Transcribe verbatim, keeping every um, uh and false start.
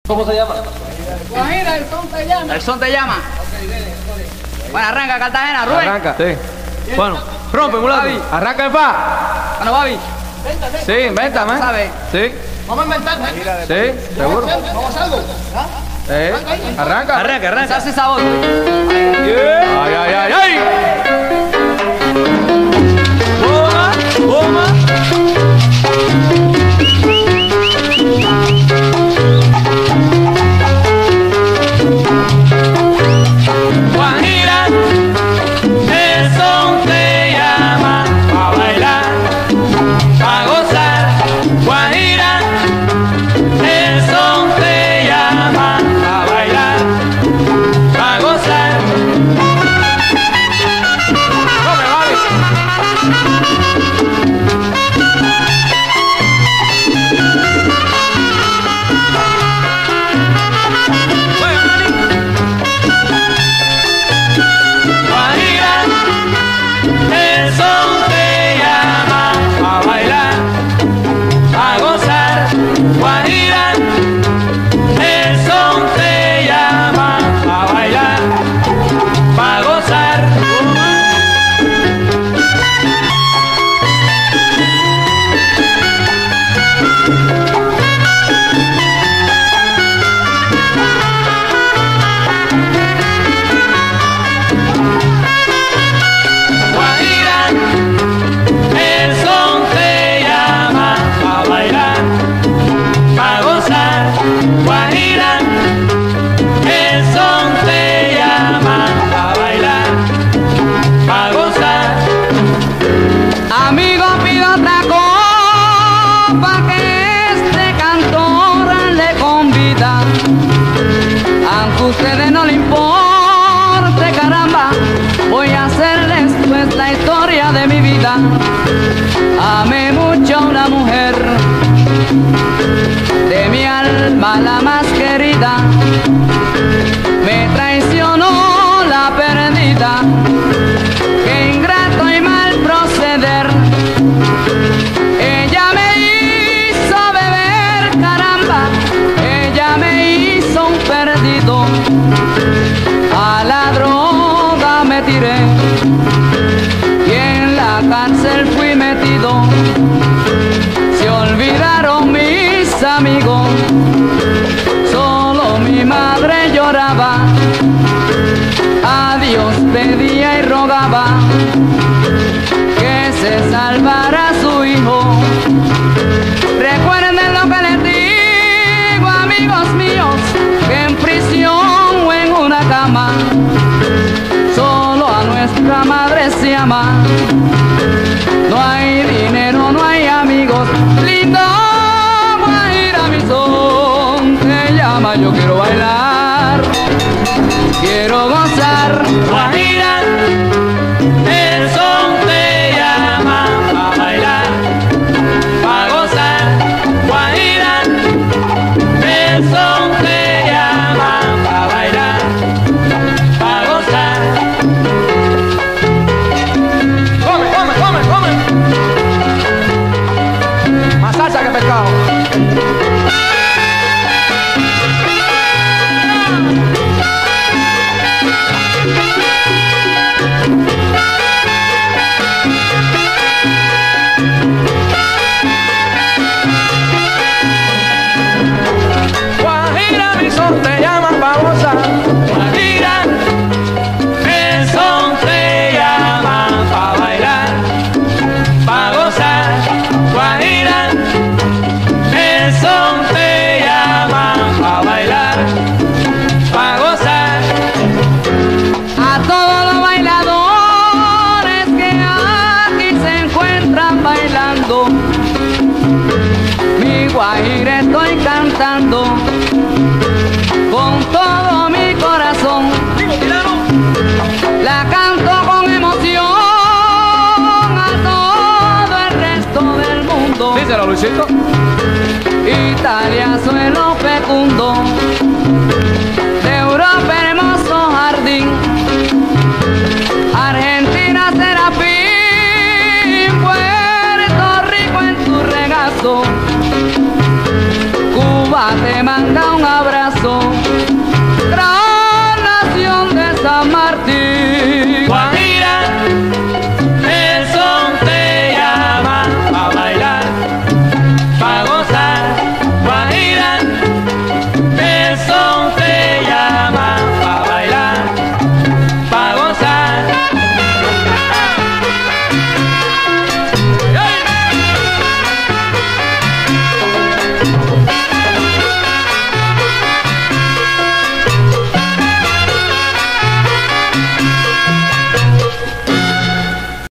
¿Cómo se llama? Guajira, el son te llama. El son te llama. Bueno, arranca Cartagena, Rubén. Arranca, sí. Bueno, rompe, mulato. Arranca en fa. Bueno, Babi. Sí, invéntame. ¿Sabes? Sí, Vamos a inventar. sí, seguro. Vamos a hacer algo. ¿Ah? Eh, arranca. Arranca, arranca. Salsa y sabor. Ay, ay, ay, ay. Toma, toma. Guajira, el son te llama pa' bailar, pa' gozar. Guajira, el son te llama pa' bailar, pa' gozar. No me vale. Guajira, el son te llama pa' bailar, pa' gozar. Guajira, el son te llama pa' bailar, pa' gozar. Guajira, el son te llama pa' bailar, pa' gozar. Guajira, el son te llama pa' bailar, pa' gozar. Amigo, pido otra copa que este cantor le convida. Aunque a ustedes no le importe, caramba, voy a hacerles pues la historia de mi vida. Amé mucho a una mujer, de mi alma la más querida. Me traicionó la perdida, qué ingrato y mal proceder. Ella me hizo beber, caramba, ella me hizo un perdido. A la droga me tiré y en la cárcel fui metido. Se olvidaron mis amigos, solo mi madre lloraba. A Dios pedía y rogaba que se salvara su hijo. Recuerden lo que les digo, amigos míos, que en prisión o en una cama solo a nuestra madre se ama. No hay dinero, no hay amigos. Lindo Guajira, mi son te llama. Yo quiero bailar, quiero gozar. Guajira, el son te llama pa' bailar, pa' gozar. Guajira, el son te llama pa' bailar, pa' gozar. Come, come, come, come. Más salsa que pescado. Guajira, mi son te llama pa' gozar. Guajira, el son te llama pa' bailar, pa' gozar. Guajira, el son te llama pa' bailar, pa' gozar. A todos los bailadores que aquí se encuentran bailando, mi guajira estoy cantando con todo mi corazón. La canto con emoción a todo el resto del mundo. Díselo, Luisito. Italia, suelo fecundo, de Europa hermoso jardín. Argentina, Serafín, Puerto Rico en tu regazo. Cuba te manda un abrazo. corazón.